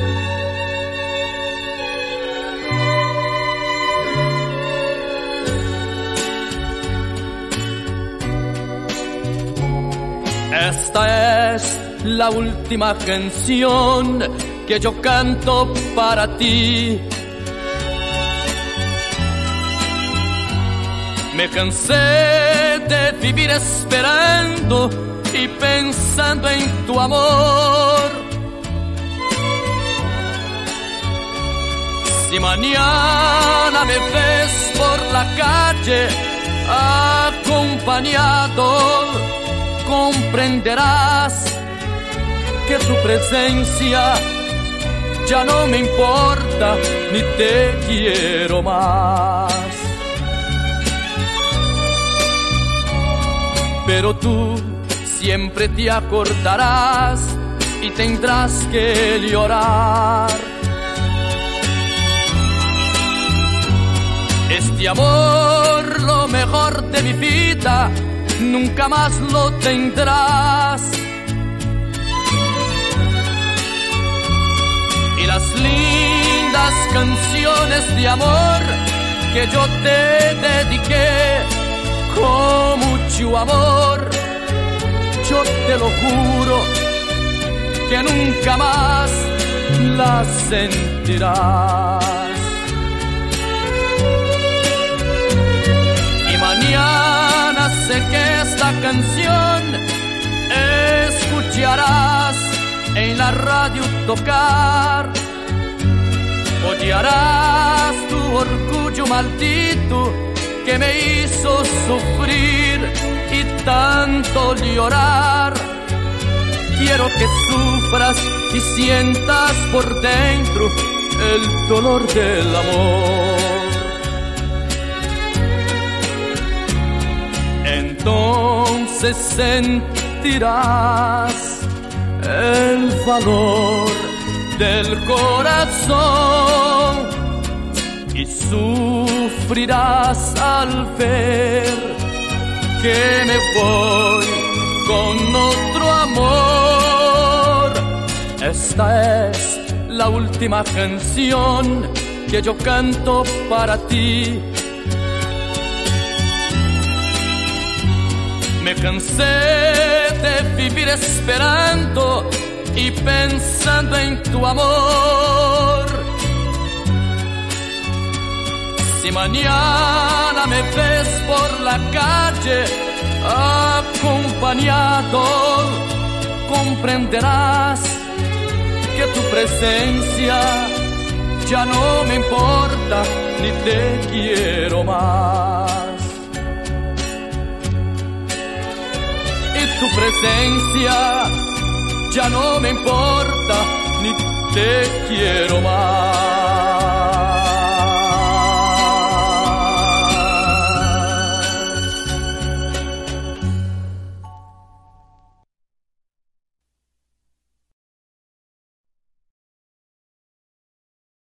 Esta es la última canción que yo canto para ti. Me cansé de vivir esperando y pensando en tu amor. Si mañana me ves por la calle acompañado, comprenderás que tu presencia ya no me importa ni te quiero más. Pero tú siempre te acordarás y tendrás que llorar. Este amor, lo mejor de mi vida, nunca más lo tendrás. Y las lindas canciones de amor que yo te dediqué con mucho amor, yo te lo juro que nunca más las sentirás. Y mañana sé que esta canción escucharás en la radio tocar. Odiarás tu orgullo maldito que me hizo sufrir y tanto llorar. Quiero que sufras y sientas por dentro el dolor del amor. Entonces sentirás el valor del corazón y sufrirás al ver que me voy con otro amor. Esta es la última canción que yo canto para ti. Me cansé de vivir esperando y pensando en tu amor. Si mañana me ves por la calle acompañado, comprenderás que tu presencia ya no me importa ni te quiero más. Y tu presencia ya no me importa ni te quiero más.